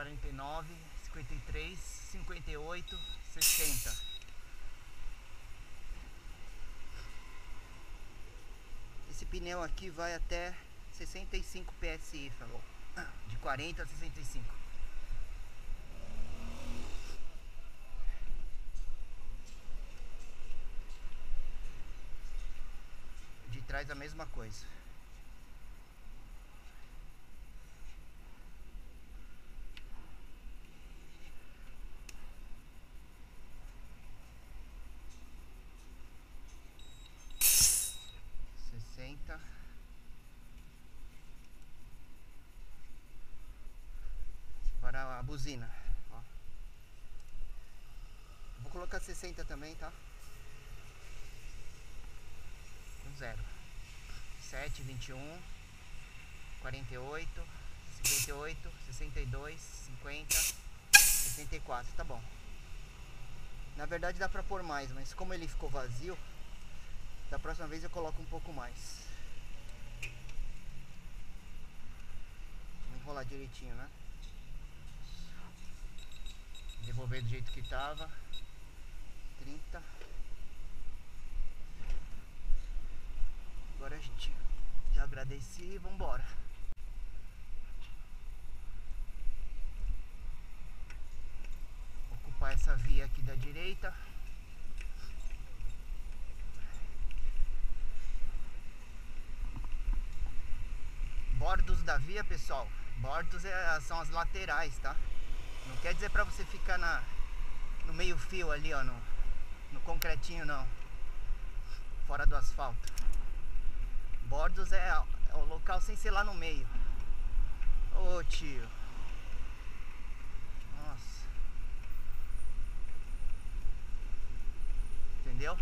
49, 53, 58, 60. Esse pneu aqui vai até 65 PSI, falou. De 40 a 65. De trás a mesma coisa. Para a buzina, ó. Vou colocar 60 também, tá? Com 0. 7, 21, 48, 58, 62, 50, 64, tá bom. Na verdade dá pra pôr mais, mas como ele ficou vazio, da próxima vez eu coloco um pouco mais. Vou enrolar direitinho, né? Devolver do jeito que tava. 30. Agora a gente já agradeci e vambora. Ocupar essa via aqui da direita. Bordos da via, pessoal. Bordos são as laterais, tá? Não quer dizer pra você ficar no meio fio ali, ó, no concretinho, não. Fora do asfalto. Bordos é o local sem ser lá no meio. Ô, tio. Nossa. Entendeu?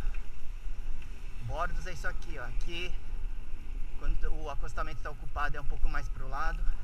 Bordos é isso aqui, ó. Aqui, quando o acostamento está ocupado, é um pouco mais pro lado.